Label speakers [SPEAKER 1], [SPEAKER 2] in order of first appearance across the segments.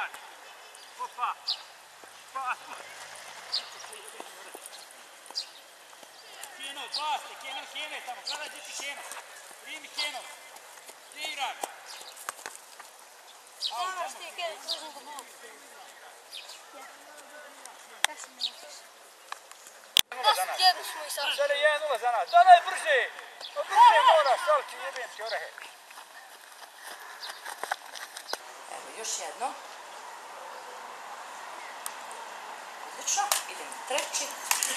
[SPEAKER 1] Iran. Opa. Pa. Keno, baste, Keno je tamo. Gledaj gdje ti Keno. Primi Keno. Iran.
[SPEAKER 2] Moraš ti Keno, služim da mogu. Kako se ne možeš? Jednu smo i sad.
[SPEAKER 1] Sada je 1-0 za nas. Dodaj brže. Brže moraš, salči jebem ti orehe.
[SPEAKER 3] Evo, još jedno. Odlično, idemo treći.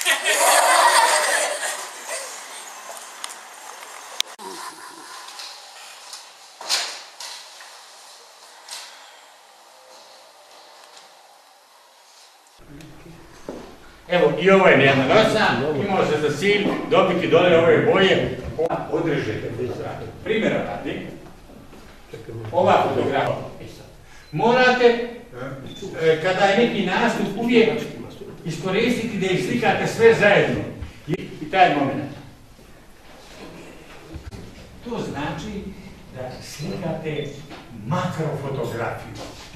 [SPEAKER 4] Evo, i ovo je jedna nosa, imao se za cilj dobiti dole ove boje. Odrežete fotografiju. Primjera radi, ova fotografija. Morate, kada je neki nastup, uvijek iskoristiti da ih slikate sve zajedno. I taj moment. To znači da slikate makrofotografiju.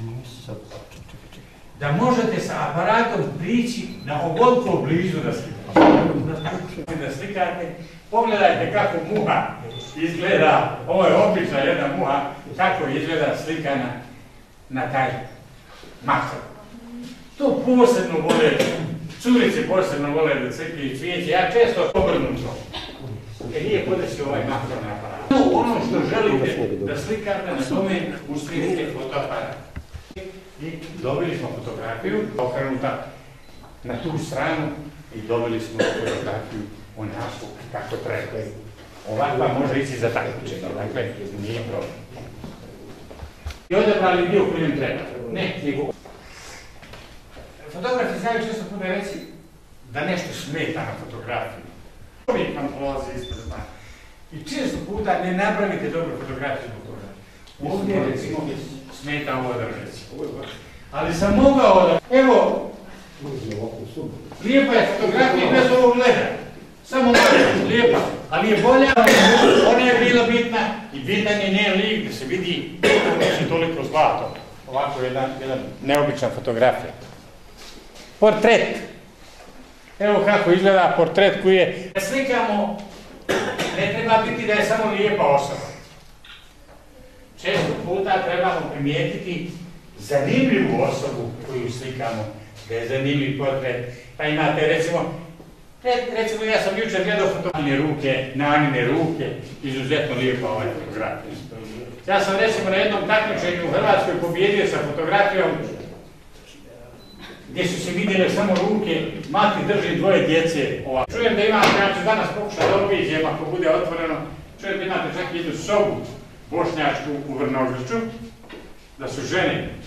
[SPEAKER 4] Da možete sa aparatom prići na ovoliko blizu da slikate. Da slikate, pogledajte kako muha izgleda, ovo je obična jedna muha, kako izgleda slikana na taj makro. To posebno vole, curice posebno vole da slikaju cvijeće, ja često obrnum to. Nije podreći ovaj makro na aparat. Ono što želite da slikate, na tome usmjerite fotoaparat. I dobili smo fotografiju okrenuta na tu stranu i dobili smo fotografiju u nasu kako treba. Ovakva može ići za takmičenje, dakle nije problem. I odabrali dio koji nam treba, ne nego. Fotografi znaju često puta reći da nešto smeta na fotografiji. Uvijek vam prolazi ispred znaka. I često puta ne napravite dobru fotografiju zbog toga. Ovdje recimo smeta ovo držaci. Ali sam mogao da... Evo, lijepa je fotografija bez ovog leda. Samo lijepa, ali je bolja. Ona je bila bitna i bitan je njen lik da se vidi neće toliko zlato. Ovako jedna neobična fotografija. Portret. Evo kako izgleda portret koji je... Slikamo, ne treba biti da je samo lijepa osoba. Često puta trebamo primijetiti zanimljivu osobu koju slikamo, da je zanimljiv portret. Pa imate recimo ja sam jučer gledao fotografije ruke, Nanine ruke, izuzetno lijepa ova fotografija. Ja sam recimo na jednom takmičenju u Hrvatskoj pobjedio sa fotografijom gdje su se vidjele samo ruke, mati drži dvoje djece. Čujem da imate, ja ću danas pokušati da obiđem ako bude otvoreno, čujem da imate čak jednu sobu bošnjačku u Vrnogrliću, da su žene